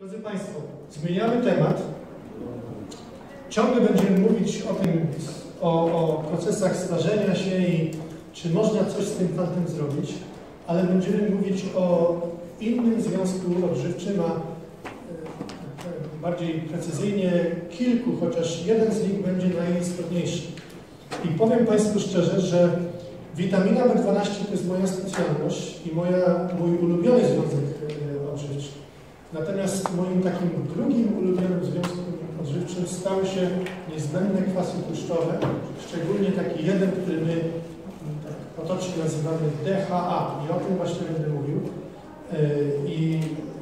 Drodzy Państwo, zmieniamy temat. Ciągle będziemy mówić o tym, o procesach starzenia się i czy można coś z tym fantem zrobić, ale będziemy mówić o innym związku odżywczym, a bardziej precyzyjnie kilku, chociaż jeden z nich będzie najistotniejszy. I powiem Państwu szczerze, że witamina B12 to jest moja specjalność i mój ulubiony związek odżywczy. Natomiast moim takim drugim ulubionym związkiem odżywczym stały się niezbędne kwasy tłuszczowe, szczególnie taki jeden, który my tak potocznie nazywamy DHA i o tym właśnie będę mówił. I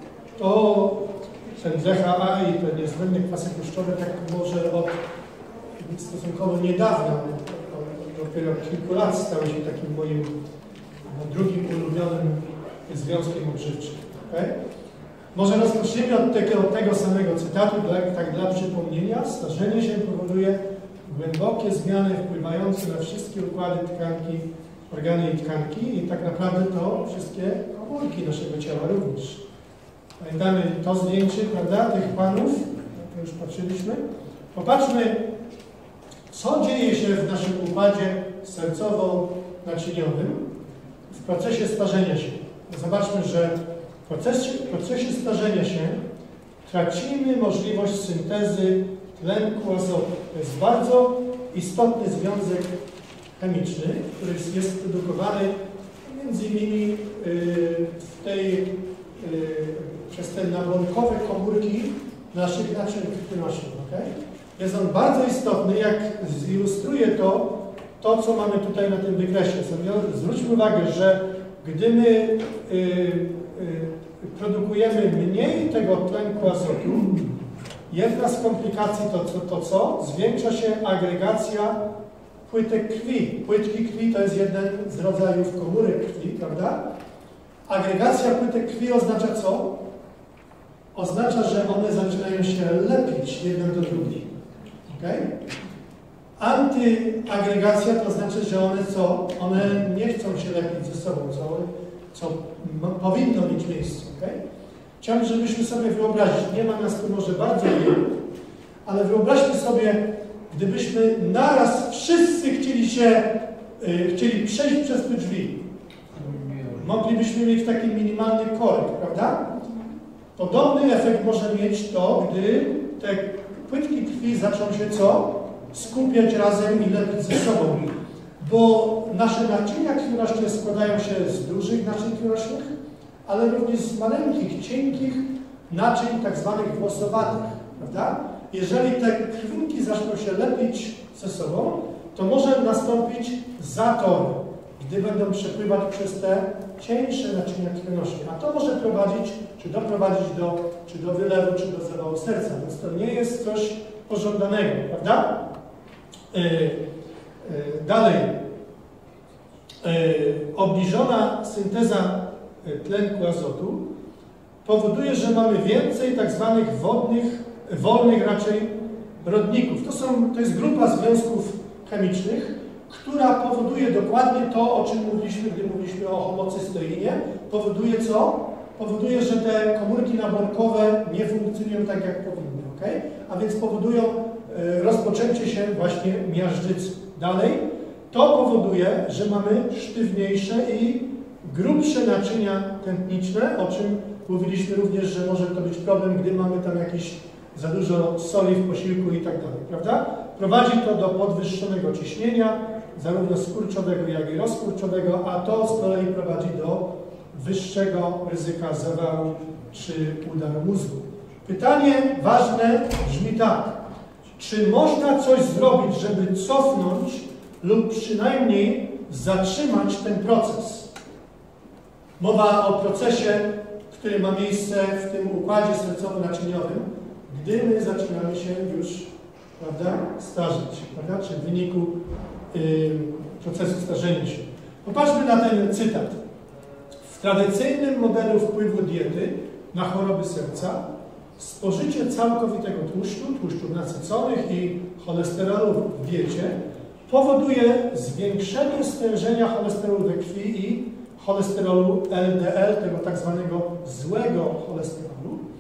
ten DHA i te niezbędne kwasy tłuszczowe tak może od stosunkowo niedawna, dopiero kilku lat stały się takim moim drugim ulubionym związkiem odżywczym. Okay? Może rozpoczniemy od tego samego cytatu, tak dla przypomnienia. Starzenie się powoduje głębokie zmiany wpływające na wszystkie układy, tkanki, organy i tkanki i tak naprawdę to wszystkie komórki naszego ciała również. Pamiętamy to zdjęcie, prawda, tych panów, to już patrzyliśmy. Popatrzmy, co dzieje się w naszym układzie sercowo-naczyniowym w procesie starzenia się. Zobaczmy, że w procesie starzenia się tracimy możliwość syntezy tlenku azotu. To jest bardzo istotny związek chemiczny, który jest produkowany między innymi przez te nabłonkowe komórki naszych naczyń krwionośnych. Okay? Jest on bardzo istotny, jak zilustruje to, co mamy tutaj na tym wykresie. Zwróćmy uwagę, że gdy my produkujemy mniej tego tlenku azotu, jedna z komplikacji to co? Zwiększa się agregacja płytek krwi. Płytki krwi to jest jeden z rodzajów komórek krwi, prawda? Agregacja płytek krwi oznacza co? Oznacza, że one zaczynają się lepić jeden do drugiej. Okay? Antyagregacja to znaczy, że one co? One nie chcą się lepić ze sobą, co powinno mieć miejsce. Okay? Chciałbym, żebyśmy sobie wyobrazić, nie ma nas tu może bardzo wielu, ale wyobraźmy sobie, gdybyśmy naraz wszyscy chcieli przejść przez te drzwi. Moglibyśmy mieć taki minimalny korek, prawda? Podobny efekt może mieć to, gdy te płytki krwi zaczną się co? Skupiać razem i lepić ze sobą. Bo nasze naczynia krwionośne składają się z dużych naczyń krwionośnych, ale również z maleńkich, cienkich naczyń, tak zwanych włosowatych, prawda? Jeżeli te krwinki zaczną się lepić ze sobą, to może nastąpić zator, gdy będą przepływać przez te cieńsze naczynia krwionośne. A to może doprowadzić do wylewu, czy do zawału serca. Więc to nie jest coś pożądanego, prawda? Dalej. Obniżona synteza tlenku azotu powoduje, że mamy więcej tak zwanych wolnych raczej rodników. To jest grupa związków chemicznych, która powoduje dokładnie to, o czym mówiliśmy, gdy mówiliśmy o homocysteinie. Powoduje co? Powoduje, że te komórki nabłonkowe nie funkcjonują tak, jak powinny. Okay? A więc powodują rozpoczęcie się właśnie miażdżycy. Dalej, to powoduje, że mamy sztywniejsze i grubsze naczynia tętniczne, o czym mówiliśmy również, że może to być problem, gdy mamy tam jakieś za dużo soli w posiłku i tak dalej, prawda? Prowadzi to do podwyższonego ciśnienia, zarówno skurczowego, jak i rozkurczowego, a to z kolei prowadzi do wyższego ryzyka zawału czy udaru mózgu. Pytanie ważne brzmi tak. Czy można coś zrobić, żeby cofnąć lub przynajmniej zatrzymać ten proces? Mowa o procesie, który ma miejsce w tym układzie sercowo-naczyniowym, gdy my zaczynamy się już, prawda, starzeć, prawda, czy w wyniku procesu starzenia się. Popatrzmy na ten cytat. W tradycyjnym modelu wpływu diety na choroby serca spożycie całkowitego tłuszczów nasyconych i cholesterolu w diecie powoduje zwiększenie stężenia cholesterolu we krwi i cholesterolu LDL, tego tak zwanego złego cholesterolu,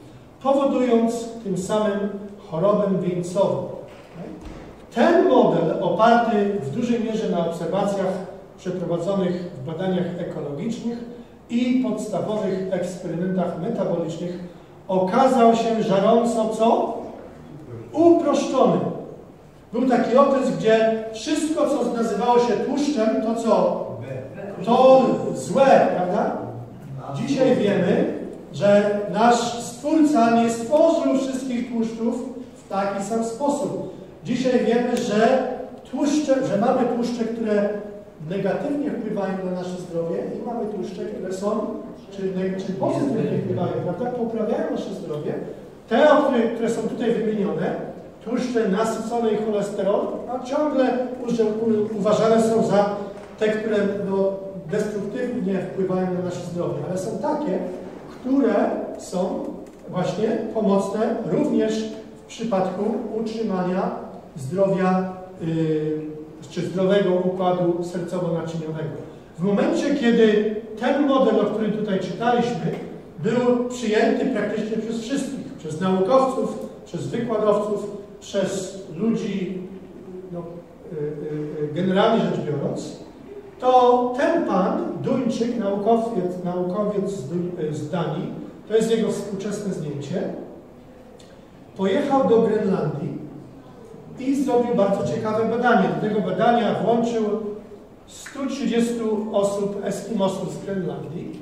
powodując tym samym chorobę wieńcową. Ten model, oparty w dużej mierze na obserwacjach przeprowadzonych w badaniach ekologicznych i podstawowych eksperymentach metabolicznych, okazał się żarąco co? Uproszczony. Był taki okres, gdzie wszystko, co nazywało się tłuszczem, to co? To złe, prawda? Dzisiaj wiemy, że nasz Stwórca nie stworzył wszystkich tłuszczów w taki sam sposób. Dzisiaj wiemy, że mamy tłuszcze, które negatywnie wpływają na nasze zdrowie i mamy tłuszcze, które są, czy pozytywnie wpływają, prawda? Poprawiają nasze zdrowie. Te, które są tutaj wymienione, tłuszcze nasycone i cholesterol, a ciągle uważane są za te, które destruktywnie wpływają na nasze zdrowie, ale są takie, które są właśnie pomocne również w przypadku utrzymania zdrowia czy zdrowego układu sercowo-naczyniowego. W momencie, kiedy ten model, o którym tutaj czytaliśmy, był przyjęty praktycznie przez wszystkich, przez naukowców, przez wykładowców, przez ludzi, generalnie rzecz biorąc, to ten pan, Duńczyk, naukowiec z Danii, to jest jego współczesne zdjęcie, pojechał do Grenlandii i zrobił bardzo ciekawe badanie. Do tego badania włączył 130 osób, Eskimosów z Grenlandii.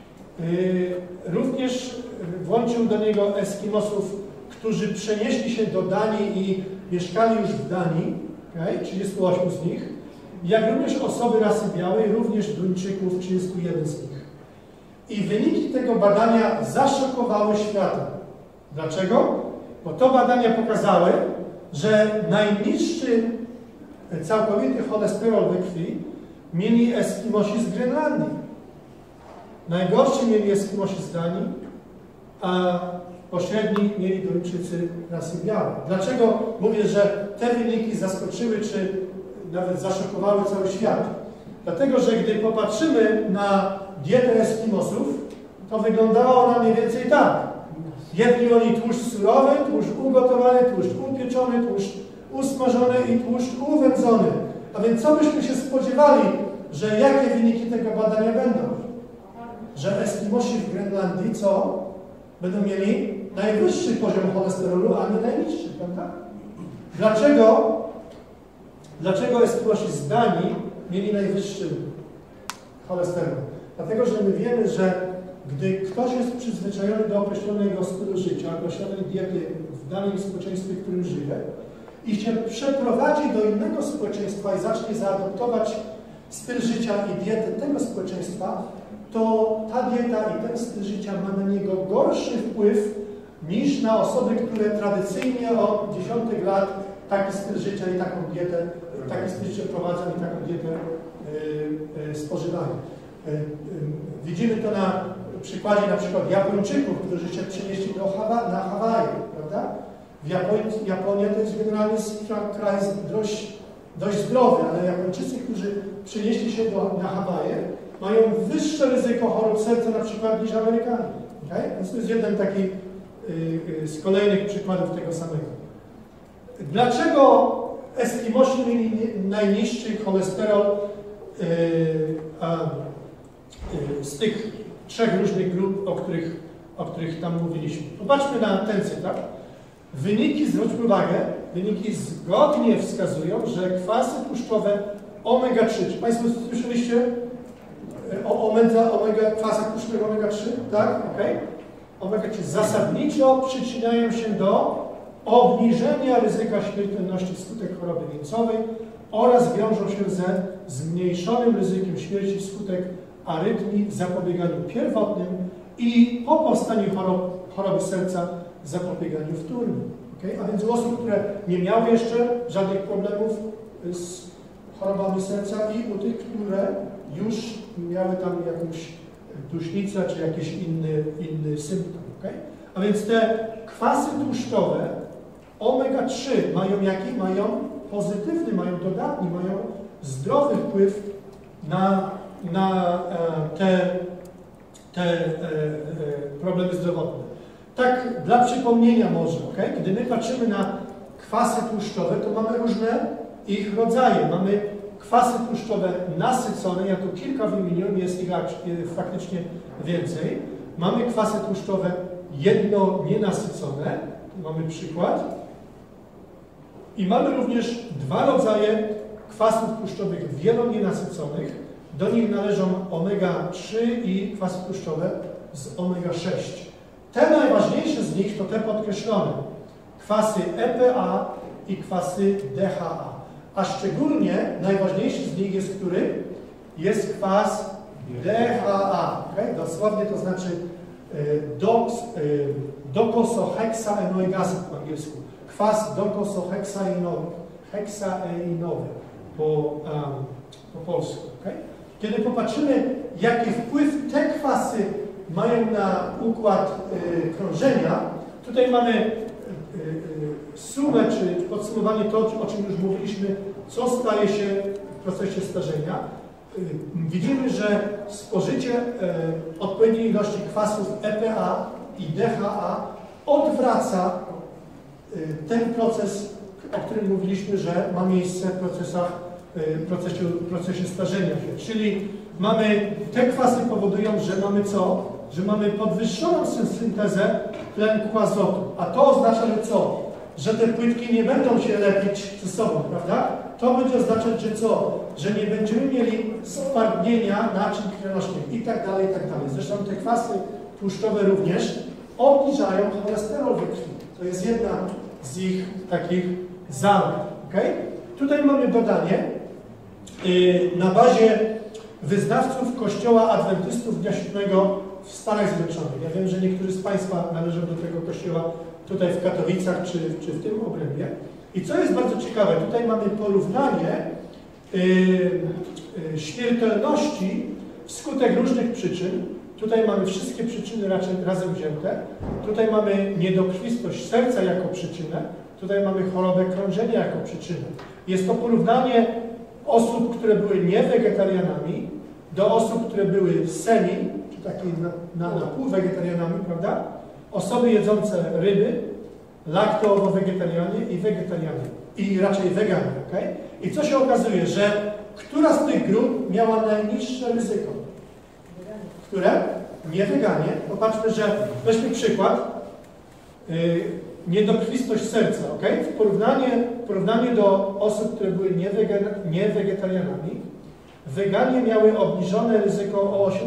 Również włączył do niego Eskimosów, którzy przenieśli się do Danii i mieszkali już w Danii, 38 z nich, jak również osoby rasy białej, również Duńczyków, 31 z nich. I wyniki tego badania zaszokowały światem. Dlaczego? Bo to badania pokazały, że najniższy całkowity cholesterol we krwi mieli Eskimosi z Grenlandii. Najgorszy mieli Eskimosi z Danii, a pośredni mieli Duńczycy rasy białej. Dlaczego mówię, że te wyniki zaskoczyły, czy nawet zaszokowały cały świat? Dlatego, że gdy popatrzymy na dietę Eskimosów, to wyglądało ona mniej więcej tak. Jedli oni tłuszcz surowy, tłuszcz ugotowany, tłuszcz upieczony, tłuszcz usmażony i tłuszcz uwędzony. A więc co byśmy się spodziewali, że jakie wyniki tego badania będą? Że Eskimosi w Grenlandii co? Będą mieli najwyższy poziom cholesterolu, a nie najniższy, prawda? Dlaczego Eskimosi z Danii mieli najwyższy cholesterol? Dlatego, że my wiemy, że gdy ktoś jest przyzwyczajony do określonego stylu życia, określonej diety w danym społeczeństwie, w którym żyje i się przeprowadzi do innego społeczeństwa i zacznie zaadoptować styl życia i dietę tego społeczeństwa, to ta dieta i ten styl życia ma na niego gorszy wpływ niż na osoby, które tradycyjnie od dziesiątek lat taki styl życia i taką dietę, taki styl życia prowadzą i taką dietę spożywają. Widzimy to na przykładzie na przykład Japończyków, którzy się przenieśli na Hawaje, prawda? Japonia to jest generalnie kraj dość zdrowy, ale Japończycy, którzy przenieśli się na Hawaje, mają wyższe ryzyko chorób serca na przykład niż Amerykanie. Okay? Więc to jest jeden taki z kolejnych przykładów tego samego. Dlaczego Eskimosi mieli najniższy cholesterol z tych trzech różnych grup, o których tam mówiliśmy? Popatrzmy na ten cytat. Wyniki, zwróćmy uwagę, wyniki zgodnie wskazują, że kwasy tłuszczowe omega-3. Czy Państwo słyszeliście o kwasach tłuszczowych omega-3? Tak? Okay. Omega-3 zasadniczo przyczyniają się do obniżenia ryzyka śmiertelności wskutek choroby wieńcowej oraz wiążą się ze zmniejszonym ryzykiem śmierci wskutek arytmii w zapobieganiu pierwotnym i po powstaniu choroby serca w zapobieganiu wtórnym. Okay? A więc u osób, które nie miały jeszcze żadnych problemów z chorobami serca i u tych, które już miały tam jakąś dusznicę czy jakiś inny symptom. Okay? A więc te kwasy tłuszczowe omega-3 mają jaki? Mają pozytywny, mają dodatni, mają zdrowy wpływ na te problemy zdrowotne. Tak dla przypomnienia może, okay? Kiedy my patrzymy na kwasy tłuszczowe, to mamy różne ich rodzaje. Mamy kwasy tłuszczowe nasycone, ja tu kilka wymieniłem, jest ich faktycznie więcej. Mamy kwasy tłuszczowe jedno nienasycone, tu mamy przykład. I mamy również dwa rodzaje kwasów tłuszczowych wielonienasyconych. Do nich należą omega-3 i kwasy tłuszczowe z omega-6. Te najważniejsze z nich to te podkreślone. Kwasy EPA i kwasy DHA. A szczególnie najważniejszy z nich jest który? Jest kwas DHA. Okay? Dosłownie to znaczy dokosoheksaenoic po angielsku. Kwas dokosoheksaenowy po polsku. Okay? Kiedy popatrzymy, jaki wpływ te kwasy mają na układ krążenia, tutaj mamy sumę, czy podsumowanie to, o czym już mówiliśmy, co staje się w procesie starzenia. Widzimy, że spożycie odpowiedniej ilości kwasów EPA i DHA odwraca ten proces, o którym mówiliśmy, że ma miejsce w procesie starzenia się. Czyli te kwasy powodują, że mamy co? Że mamy podwyższoną syntezę tlenku azotu. A to oznacza, że co? Że te płytki nie będą się lepić ze sobą, prawda? To będzie oznaczać, że co? Że nie będziemy mieli stwardnienia naczyń krwionośnych i tak dalej, i tak dalej. Zresztą te kwasy tłuszczowe również obniżają cholesterol we krwi. To jest jedna z ich takich zalet. Okay? Tutaj mamy badanie na bazie wyznawców Kościoła Adwentystów Dnia Siódmego w Stanach Zjednoczonych. Ja wiem, że niektórzy z Państwa należą do tego kościoła tutaj w Katowicach czy w tym obrębie. I co jest bardzo ciekawe, tutaj mamy porównanie śmiertelności wskutek różnych przyczyn. Tutaj mamy wszystkie przyczyny raczej razem wzięte. Tutaj mamy niedokrwistość serca jako przyczynę. Tutaj mamy chorobę krążenia jako przyczynę. Jest to porównanie osób, które były niewegetarianami, do osób, które były semi, czy takie na pół wegetarianami, prawda? Osoby jedzące ryby, lakto-owo-wegetarianie i wegetarianie. I raczej weganie, ok? I co się okazuje, że która z tych grup miała najniższe ryzyko? Które? Nie weganie. Popatrzmy, że weźmy przykład. Niedokrwistość serca, ok? W porównaniu do osób, które były niewegetarianami, weganie miały obniżone ryzyko o 8%.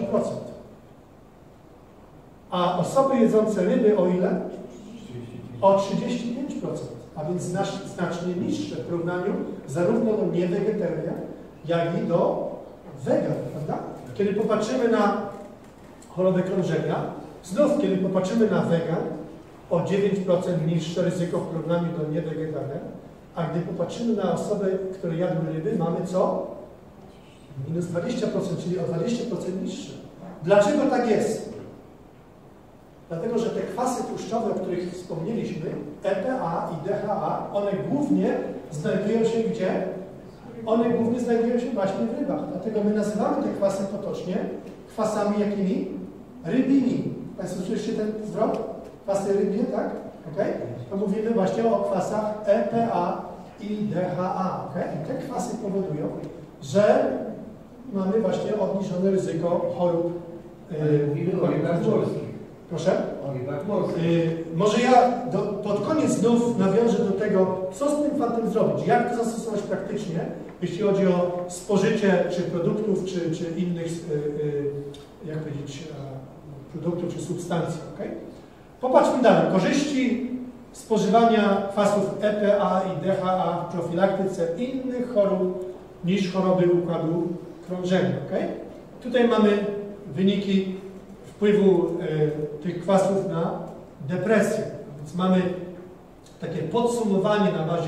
A osoby jedzące ryby o ile? O 35%. A więc znacznie niższe w porównaniu zarówno do niewegetarian, jak i do wegan, prawda? Kiedy popatrzymy na chorobę krążenia, znów kiedy popatrzymy na wegan, o 9% niższe ryzyko w porównaniu do niewegetarian, a gdy popatrzymy na osoby, które jadły ryby, mamy co? Minus 20%, czyli o 20% niższe. Dlaczego tak jest? Dlatego, że te kwasy tłuszczowe, o których wspomnieliśmy, EPA i DHA, one głównie znajdują się gdzie? One głównie znajdują się właśnie w rybach. Dlatego my nazywamy te kwasy potocznie kwasami jakimi? Rybimi. Państwo słyszeliście ten zwrot? Kwasy rybie, tak? Okay? To mówimy właśnie o kwasach EPA i DHA. Okay? I te kwasy powodują, że mamy właśnie obniżone ryzyko chorób. Mówimy o rybach morskich. Proszę? O rybach morskich. Może ja pod koniec znów nawiążę do tego, co z tym fantem zrobić, jak to zastosować praktycznie, jeśli chodzi o spożycie czy produktów, czy innych, jak powiedzieć, produktów czy substancji. Okay? Popatrzmy dalej. Korzyści spożywania kwasów EPA i DHA w profilaktyce innych chorób niż choroby układu krążenia. Okay? Tutaj mamy wyniki wpływu tych kwasów na depresję. Więc mamy takie podsumowanie na bazie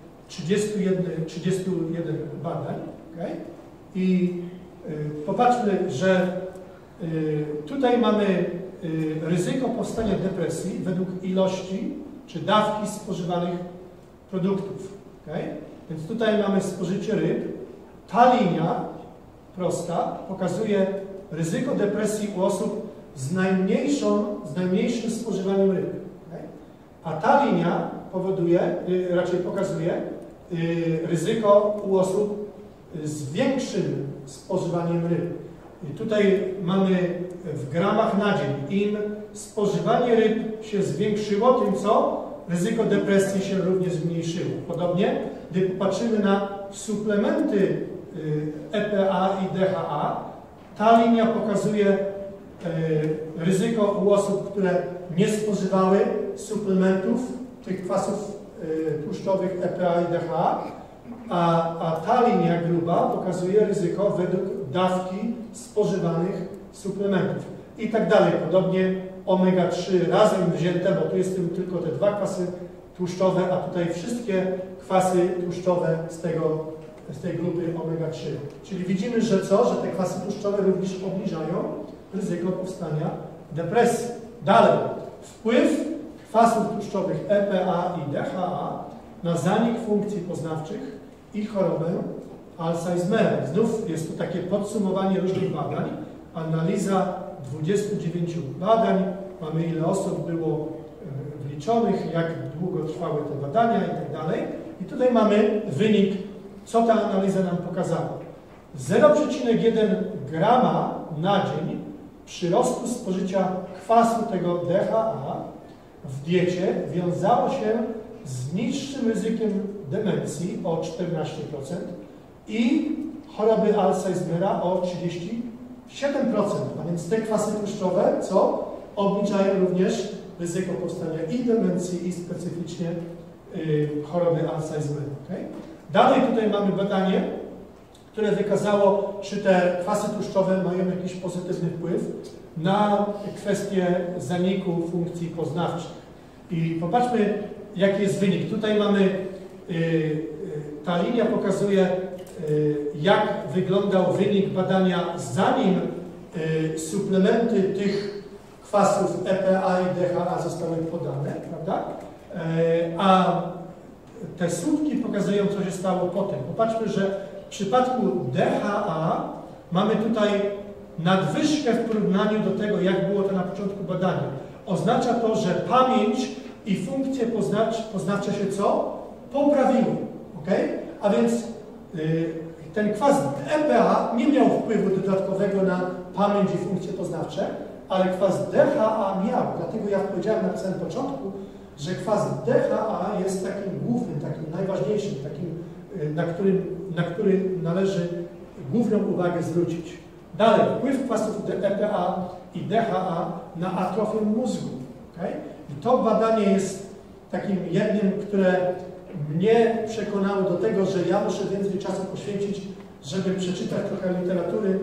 31 badań. Okay? I popatrzmy, że tutaj mamy ryzyko powstania depresji według ilości czy dawki spożywanych produktów. Okay? Więc tutaj mamy spożycie ryb. Ta linia prosta pokazuje ryzyko depresji u osób z najmniejszym spożywaniem ryb. Okay? A ta linia powoduje, raczej pokazuje ryzyko u osób z większym spożywaniem ryb. I tutaj mamy w gramach na dzień. Im spożywanie ryb się zwiększyło, tym co? Ryzyko depresji się również zmniejszyło. Podobnie, gdy popatrzymy na suplementy EPA i DHA, ta linia pokazuje ryzyko u osób, które nie spożywały suplementów, tych kwasów tłuszczowych EPA i DHA, a ta linia gruba pokazuje ryzyko według dawki spożywanych suplementów i tak dalej. Podobnie omega-3 razem wzięte, bo tu jest tylko te dwa kwasy tłuszczowe, a tutaj wszystkie kwasy tłuszczowe z tej grupy omega-3. Czyli widzimy, że co? Że te kwasy tłuszczowe również obniżają ryzyko powstania depresji. Dalej, wpływ kwasów tłuszczowych EPA i DHA na zanik funkcji poznawczych i chorobę Alzheimera. Znów jest to takie podsumowanie różnych badań. Analiza 29 badań. Mamy ile osób było wliczonych, jak długo trwały te badania i tak dalej. I tutaj mamy wynik, co ta analiza nam pokazała. 0,1 grama na dzień przyrostu spożycia kwasu tego DHA w diecie wiązało się z niższym ryzykiem demencji o 14% i choroby Alzheimera o 37%. A więc te kwasy tłuszczowe, co? Obniżają również ryzyko powstania i demencji, i specyficznie choroby Alzheimera. Okay? Dalej tutaj mamy badanie, które wykazało, czy te kwasy tłuszczowe mają jakiś pozytywny wpływ na kwestię zaniku funkcji poznawczych. I popatrzmy, jaki jest wynik. Tutaj mamy, ta linia pokazuje, jak wyglądał wynik badania, zanim suplementy tych kwasów EPA i DHA zostały podane, prawda? A te słupki pokazują, co się stało potem. Popatrzmy, że w przypadku DHA mamy tutaj nadwyżkę w porównaniu do tego, jak było to na początku badania. Oznacza to, że pamięć i funkcje poznawcze się co? Poprawiły. Okay? A więc ten kwas EPA nie miał wpływu dodatkowego na pamięć i funkcje poznawcze, ale kwas DHA miał. Dlatego ja powiedziałem na samym początku, że kwas DHA jest takim głównym, takim najważniejszym, takim, na który należy główną uwagę zwrócić. Dalej, wpływ kwasów EPA i DHA na atrofię mózgu. Okay? I to badanie jest takim jednym, które mnie przekonało do tego, że ja muszę więcej czasu poświęcić, żeby przeczytać trochę literatury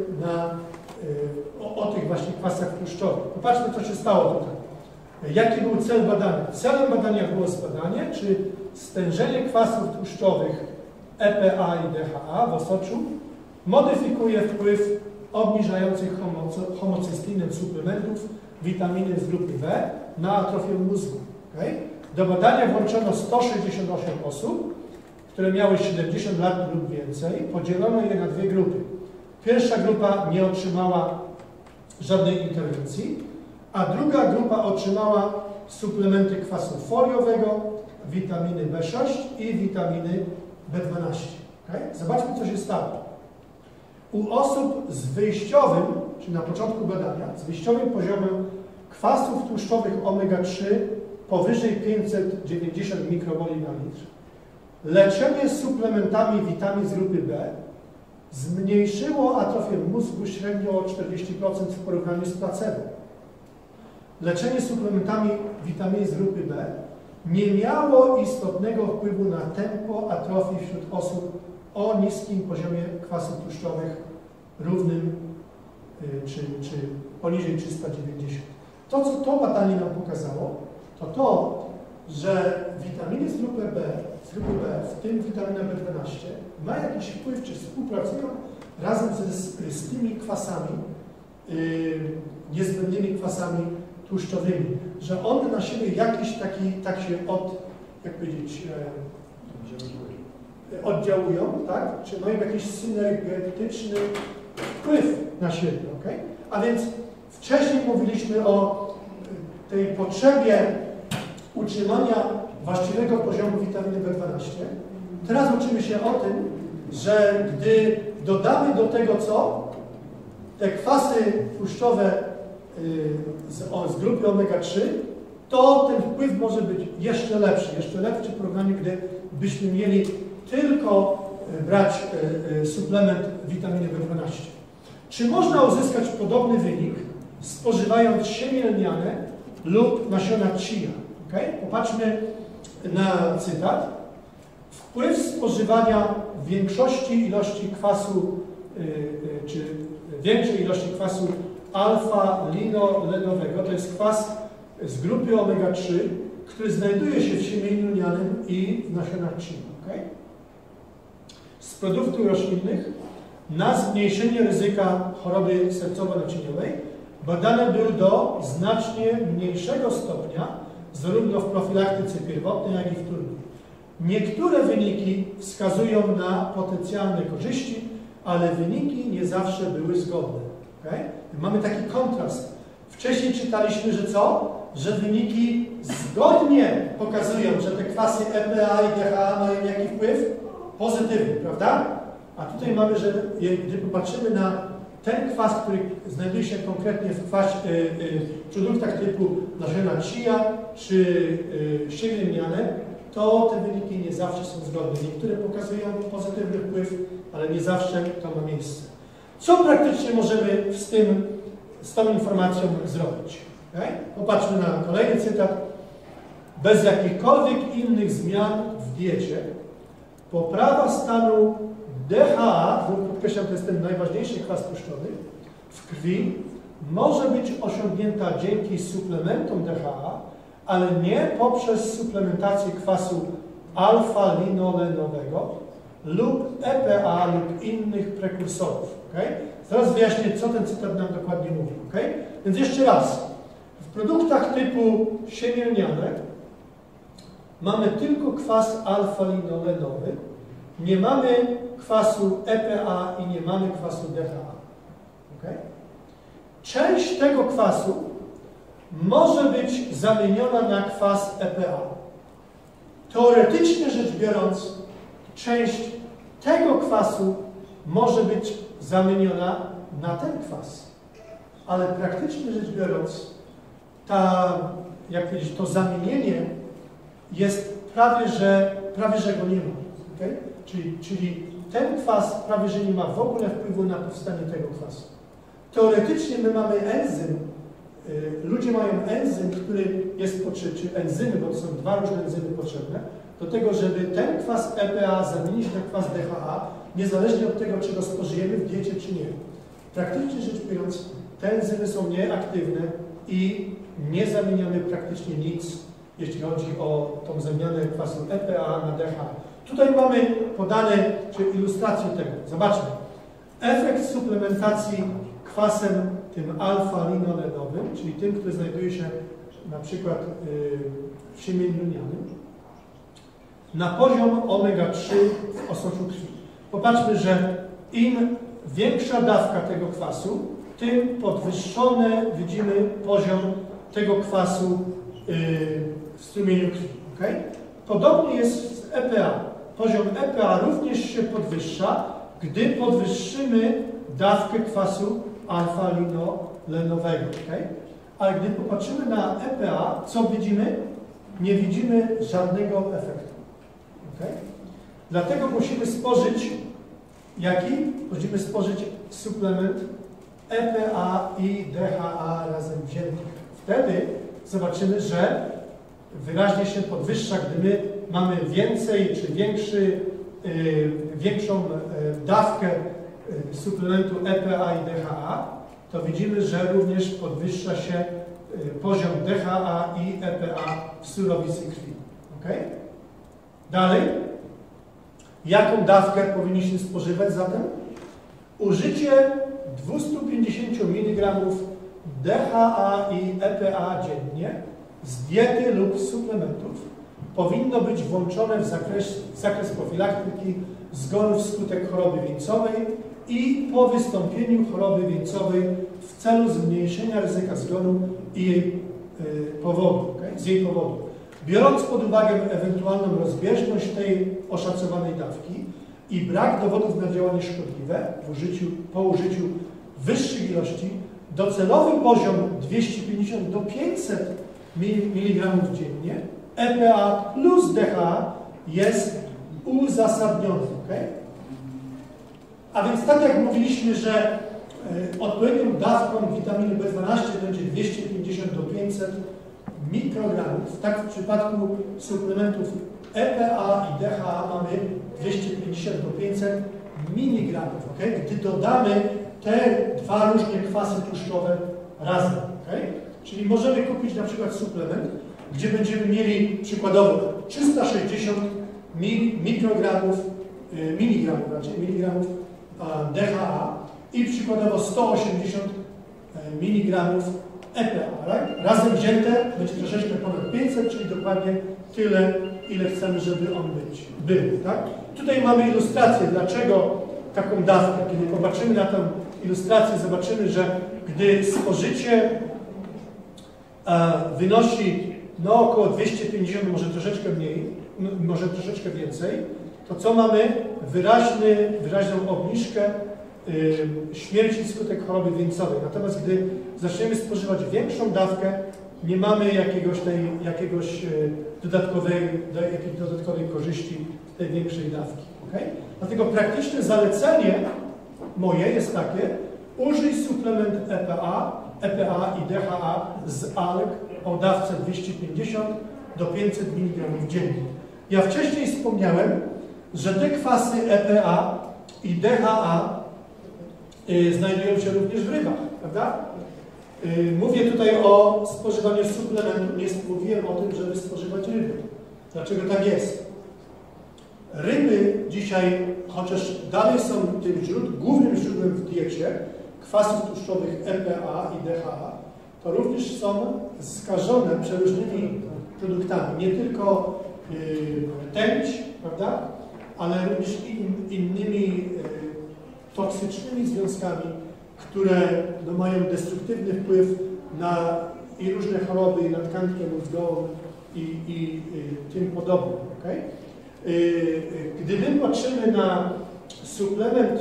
o tych właśnie kwasach tłuszczowych. Popatrzmy, co się stało tutaj. Jaki był cel badania? Celem badania było zbadanie, czy stężenie kwasów tłuszczowych EPA i DHA w osoczu modyfikuje wpływ obniżających homocysteinę suplementów witaminy z grupy B na atrofię mózgu. Okay? Do badania włączono 168 osób, które miały 70 lat lub więcej. Podzielono je na dwie grupy. Pierwsza grupa nie otrzymała żadnej interwencji, a druga grupa otrzymała suplementy kwasu foliowego, witaminy B6 i witaminy B12. Okay? Zobaczmy, co się stało. U osób z wyjściowym, czyli na początku badania, z wyjściowym poziomem kwasów tłuszczowych omega-3 powyżej 590 mikromoli na litr, leczenie suplementami witamin z grupy B zmniejszyło atrofię mózgu średnio o 40% w porównaniu z placebo. Leczenie suplementami witamin z grupy B nie miało istotnego wpływu na tempo atrofii wśród osób o niskim poziomie kwasów tłuszczowych równym czy poniżej 390. To, co to badanie nam pokazało, to, że witaminy z grupy B, w tym witamina B12, ma jakiś wpływ, czy współpracują razem z tymi kwasami, niezbędnymi kwasami tłuszczowymi, że one na siebie jakiś tak się jak powiedzieć, oddziałują, tak? Czy mają jakiś synergetyczny wpływ na siebie, okay? A więc w Wcześniej mówiliśmy o tej potrzebie utrzymania właściwego poziomu witaminy B12. Teraz uczymy się o tym, że gdy dodamy do tego te kwasy tłuszczowe z grupy omega-3, to ten wpływ może być jeszcze lepszy w porównaniu, gdybyśmy mieli tylko brać suplement witaminy B12. Czy można uzyskać podobny wynik spożywając siemię lniane lub nasiona chia? Okay? Popatrzmy na cytat. Wpływ spożywania większej ilości kwasu, czy większej ilości kwasu alfa-linolenowego, to jest kwas z grupy omega-3, który znajduje się w siemieniu lnianym i w nasionach chia. Okay? Z produktów roślinnych na zmniejszenie ryzyka choroby sercowo-naczyniowej badane były do znacznie mniejszego stopnia zarówno w profilaktyce pierwotnej, jak i w wtórnej. Niektóre wyniki wskazują na potencjalne korzyści, ale wyniki nie zawsze były zgodne. Okay? Mamy taki kontrast. Wcześniej czytaliśmy, że co? Że wyniki zgodnie pokazują, że te kwasy EPA i DHA mają jaki wpływ? Pozytywny, prawda? A tutaj mamy, że gdy popatrzymy na ten kwas, który znajduje się konkretnie w produktach typu nasiona chia czy siemię lniane, to te wyniki nie zawsze są zgodne. Niektóre pokazują pozytywny wpływ, ale nie zawsze to ma miejsce. Co praktycznie możemy z tą informacją zrobić? Okay? Popatrzmy na kolejny cytat. Bez jakichkolwiek innych zmian w diecie poprawa stanu DHA, podkreślam, to jest ten najważniejszy kwas tłuszczowy, w krwi może być osiągnięta dzięki suplementom DHA, ale nie poprzez suplementację kwasu alfa-linolenowego lub EPA lub innych prekursorów. Okay? Zaraz wyjaśnię, co ten cytat nam dokładnie mówi. Okay? Więc jeszcze raz. W produktach typu siemię lniane mamy tylko kwas alfa-linolenowy, nie mamy kwasu EPA i nie mamy kwasu DHA. Okay? Część tego kwasu może być zamieniona na kwas EPA. Teoretycznie rzecz biorąc, część tego kwasu może być zamieniona na ten kwas. Ale praktycznie rzecz biorąc, to zamienienie jest prawie że go nie ma. Okay? Czyli ten kwas prawie że nie ma w ogóle wpływu na powstanie tego kwasu. Teoretycznie my mamy enzym, ludzie mają enzym, który jest potrzebny, czy enzymy, bo to są dwa różne enzymy potrzebne, do tego, żeby ten kwas EPA zamienić na kwas DHA, niezależnie od tego, czy go spożyjemy w diecie, czy nie. Praktycznie rzecz biorąc, te enzymy są nieaktywne i nie zamieniamy praktycznie nic, jeśli chodzi o tą zamianę kwasu EPA na DHA. Tutaj mamy podane, czy ilustrację tego. Zobaczmy. Efekt suplementacji kwasem tym alfa-linolenowym, czyli tym, który znajduje się na przykład w siemieniu lnianym, na poziom omega-3 w osoczu krwi. Popatrzmy, że im większa dawka tego kwasu, tym podwyższony widzimy poziom tego kwasu w strumieniu krwi. Okay? Podobnie jest z EPA. Poziom EPA również się podwyższa, gdy podwyższymy dawkę kwasu alfa-linolenowego. Okay? Ale gdy popatrzymy na EPA, co widzimy? Nie widzimy żadnego efektu. Okay? Dlatego musimy spożyć jaki? Musimy spożyć suplement EPA i DHA razem wziętych. Wtedy zobaczymy, że wyraźnie się podwyższa, gdy my mamy więcej czy większą dawkę suplementu EPA i DHA, to widzimy, że również podwyższa się poziom DHA i EPA w surowicy krwi. Okay? Dalej. Jaką dawkę powinniśmy spożywać zatem? Użycie 250 mg DHA i EPA dziennie z diety lub suplementów powinno być włączone w zakres profilaktyki zgonów wskutek choroby wieńcowej i po wystąpieniu choroby wieńcowej w celu zmniejszenia ryzyka zgonu i jej powodu, z jej powodu. Biorąc pod uwagę ewentualną rozbieżność tej oszacowanej dawki i brak dowodów na działanie szkodliwe po użyciu wyższych ilości, docelowy poziom 250 do 500 mg dziennie EPA plus DHA jest uzasadniony. A więc tak jak mówiliśmy, że odpowiednią dawką witaminy B12 będzie 250 do 500 mikrogramów, tak w przypadku suplementów EPA i DHA mamy 250 do 500 mg, gdy dodamy te dwa różne kwasy tłuszczowe razem. Czyli możemy kupić na przykład suplement, gdzie będziemy mieli przykładowo 360 miligramów DHA i przykładowo 180 mg EPA. Razem wzięte będzie troszeczkę ponad 500, czyli dokładnie tyle, ile chcemy, żeby on był. Tak? Tutaj mamy ilustrację, dlaczego taką dawkę. Kiedy popatrzymy na tę ilustrację, zobaczymy, że gdy spożycie wynosi około 250, może troszeczkę mniej, może troszeczkę więcej, to co mamy? Wyraźną obniżkę śmierci wskutek choroby wieńcowej. Natomiast gdy zaczniemy spożywać większą dawkę, nie mamy jakiejś dodatkowej korzyści z tej większej dawki. Dlatego praktyczne zalecenie moje jest takie: użyj suplement EPA i DHA z alg o dawce 250 do 500 mg dziennie. Ja wcześniej wspomniałem, że te kwasy EPA i DHA znajdują się również w rybach, prawda? Mówię tutaj o spożywaniu suplementu, nie mówiłem o tym, żeby spożywać ryby. Dlaczego tak jest? Ryby dzisiaj, chociaż dalej są tym głównym źródłem w diecie kwasów tłuszczowych EPA i DHA, to również są skażone przeróżnymi produktami, nie tylko rtęć, prawda, ale również innymi toksycznymi związkami, które mają destruktywny wpływ na różne choroby, na tkankę mózgową i tym podobne. Gdy my patrzymy na suplement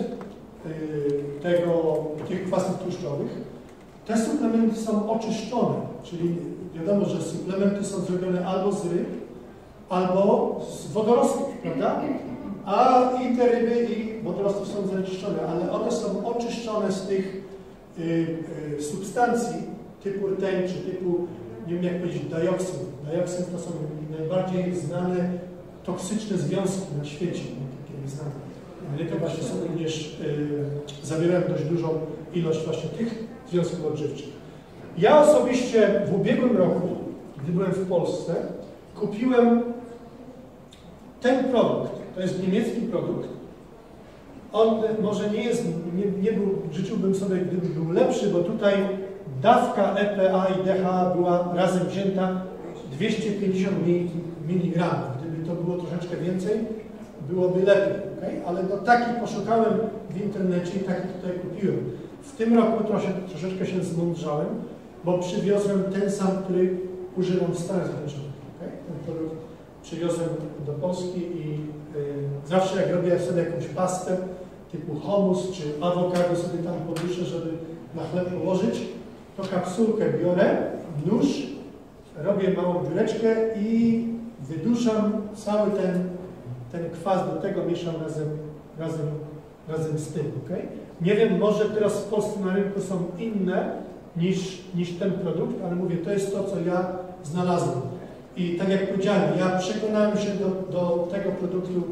tych kwasów tłuszczowych, te suplementy są oczyszczone, czyli wiadomo, że suplementy są zrobione albo z ryb, albo z wodorostów, prawda? A i te ryby i wodorostów są zanieczyszczone, ale one są oczyszczone z tych substancji typu rtęć, czy typu, nie wiem jak powiedzieć, dioksyn. Dioksyn to są najbardziej znane toksyczne związki na świecie, takie znane. Ryby właśnie są również, zawierają dość dużą ilość właśnie tych związków odżywczych. Ja osobiście w ubiegłym roku, gdy byłem w Polsce, kupiłem ten produkt. To jest niemiecki produkt. On może nie jest, nie był, życzyłbym sobie, gdyby był lepszy, bo tutaj dawka EPA i DHA była razem wzięta 250 mg. Gdyby to było troszeczkę więcej, byłoby lepiej. Ale taki poszukałem w internecie i taki tutaj kupiłem. W tym roku troszeczkę się zmądrzałem, bo przywiozłem ten sam, który używam w Stanach Zjednoczonych. Ten produkt przywiozłem do Polski i zawsze jak robię sobie jakąś pastę typu hummus czy awokado sobie tam poduszę, żeby na chleb położyć, to kapsułkę biorę, nóż, robię małą dziureczkę i wyduszam cały ten kwas, do tego mieszam razem z tym. Nie wiem, może teraz w Polsce na rynku są inne niż ten produkt, ale mówię, to jest to, co ja znalazłem. I tak jak powiedziałem, ja przekonałem się do tego produktu,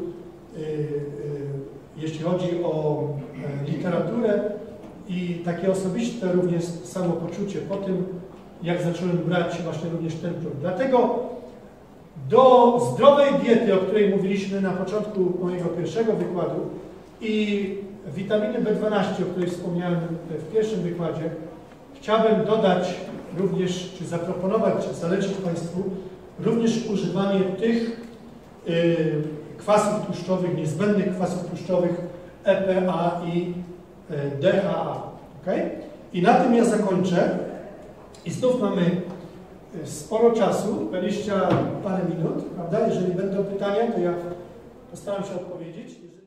jeśli chodzi o literaturę i takie osobiste również samopoczucie po tym, jak zacząłem brać właśnie również ten produkt. Dlatego do zdrowej diety, o której mówiliśmy na początku mojego pierwszego wykładu, i witaminy B12, o której wspomniałem w pierwszym wykładzie, chciałbym dodać również, czy zaproponować, czy zalecić Państwu również używanie tych kwasów tłuszczowych, niezbędnych kwasów tłuszczowych EPA i DHA. Okay? I na tym ja zakończę. I znów mamy sporo czasu, 20 parę minut, prawda? Jeżeli będą pytania, to ja postaram się odpowiedzieć.